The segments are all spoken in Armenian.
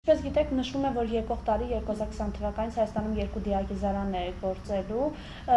Ինչպես գիտեք, նշվում է, որ եկող տարի 2020 թվականից Հայաստանում 2 դիակիզարաններ է գործելու։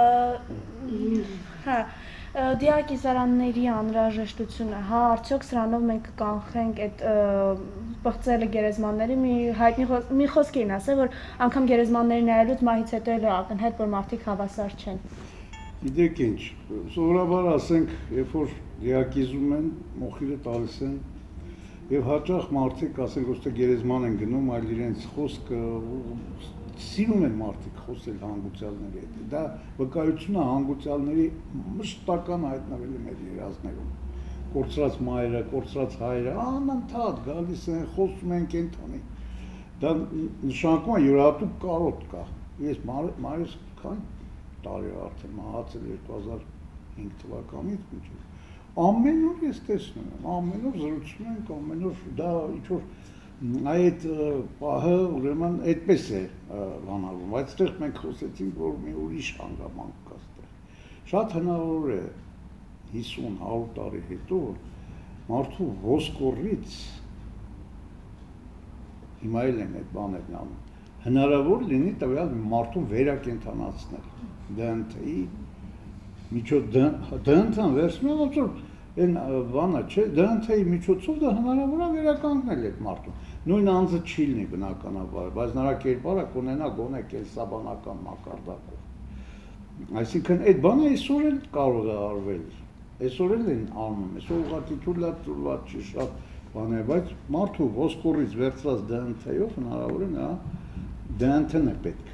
Դիակիզարանների անհրաժեշտությունը, արդյոք սրանով մենք կկանխենք այդ բղծելը գերեզմանների, մի խոսք էին ասել, որ անգամ գերեզմանների նայելուց մահից հետո էլ է ակնհայտ, որ մարդիկ հավասար չեն։ Գիտեք ինչ, սովորաբար ասենք, երբ որ դիակիզում են, մոխիրը տալիս են, եւ հաճախ մարդիկ ասենք ոստե գերեզման են գնում, այլ իրենց խոսքը սիրում են մարդիկ խոսել հանգուցյալների հետ։ Դա վկայությունը հանգուցյալների մշտական հայտնվելու մեր երազներում։ Կորցրած մայրը, կորցրած հայրը, անընդհատ գալիս են, խոսում են կենթանի։ Դա նշանակում է յուրահատուկ կարոտ կա։ Ես մայրս քանի տարի արդեն մահացել 2005 թվականից մինչև ամեն օր ես տեսնում եմ, ամեն օր զրուցում ենք, ամեն օր դա ինչ-որ այդ պահը ուրեմն այդպես է բանալում, բայց այդտեղ մենք խոսեցինք, որ մի ուրիշ հանգամանք կա այդտեղ։ Շատ հնարավոր է 50-100 տարի հետո մարդու ոսկորից հիմա էլ են այդ բաներն անում, հնարավոր լինի տվյալ մարդուն վերակենդանացնել, ԴՆԹ-ի միջոց ԴՆԹ-ն վերցնում է ոնց որ այն բանը չէ, ԴՆԹ-ի միջոցով դա հնարավոր է վերականգնել այդ մարդուն։ Նույն անձը չի լինի բնականաբար, բայց նրա կերպարը կունենա գոնե կենսաբանական մակարդակով։ Այսինքն այդ բանը այսօր էլ կարող է արվել, այսօր էլ են անում, այսօր ուղղակի թույլատրված չի շատ բան է, բայց մարդու ոսկորից վերցրած ԴՆԹ-ով հնարավոր է նրա ԴՆԹ-ն է պետք։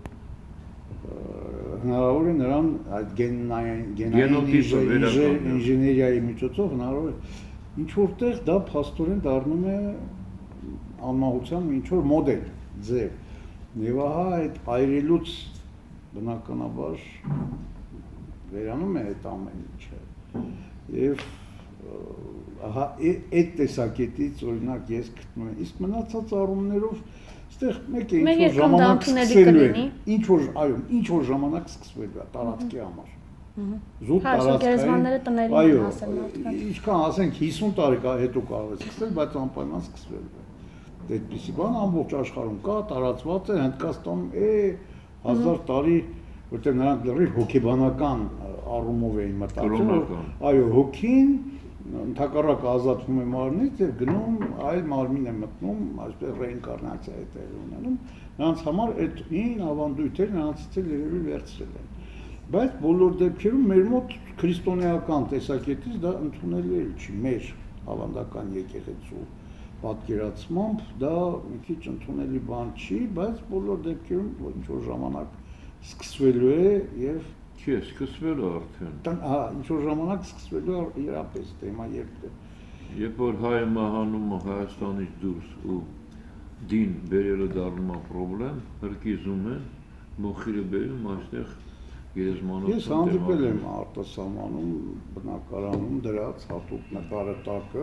Հնարավոր է նրան այդ գենային ինժեներիայի միջոցով հնարավոր է ինչ որտեղ դա փաստորեն դառնում է անմահության ինչ որ մոդել, ձև։ Եվ ահա այդ այրելուց բնականաբար վերանում է այդ ամեն ինչը։ Եվ ահա այդ տեսակետից օրինակ ես գտնում եմ, իսկ մնացած առումներով այստեղ մեկ է ինչ որ ժամանակ սկսվելու է, ինչ որ ժամանակ սկսվելու է տարածքի համար։ Զուտ տարածքային, այո, ինչքան ասենք 50 տարի հետո կարող է սկսել, բայց անպայման սկսվելու է։ Այդպիսի բան ամբողջ աշխարհում կա, տարածված է, Հնդկաստանում 1000 տարի, որտեղ նրանք լրիվ հոգեբանական առումով էին մտածում, այո, հոգին ընդհակառակ ազատվում է մարմնից եւ գնում այլ մարմին է մտնում, այսպես ռեինկարնացիա է տեղի ունենում, նրանց համար այդ հին ավանդույթները նրանցից էլ երևի վերցրել են։ Բայց բոլոր դեպքերում մեր մոտ քրիստոնեական տեսակետից դա ընդունելի չի, մեր ավանդական եկեղեցու պատկերացմամբ դա մի քիչ ընդունելի բան չի, բայց բոլոր դեպքերում ինչ որ ժամանակ սկսվելու է եւ Չէ, սկսվելու արդեն։ Հա, ինչ-որ ժամանակ սկսվելու է իրապես թեմա երբ է։ Երբ որ հայը մահանում է Հայաստանից դուրս ու դին բերելը դառնում է պրոբլեմ, հրկիզում են, մոխիրը բերում այստեղ գերեզմանով։ Ես հանդիպել եմ արտասահմանում, բնակարանում դրած հատուկ նկարատակը,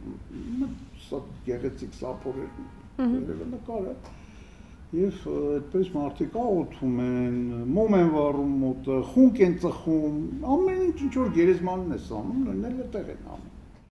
գեղեցիկ սափորեր նկարը։ Եվ այդպես մարդիկ աղոթում են, մոմ են վառում մոտը, խունկ են ծխում, ամեն ինչ ինչ որ գերեզմանն է սանում, նույնն էլ այդտեղ են անում։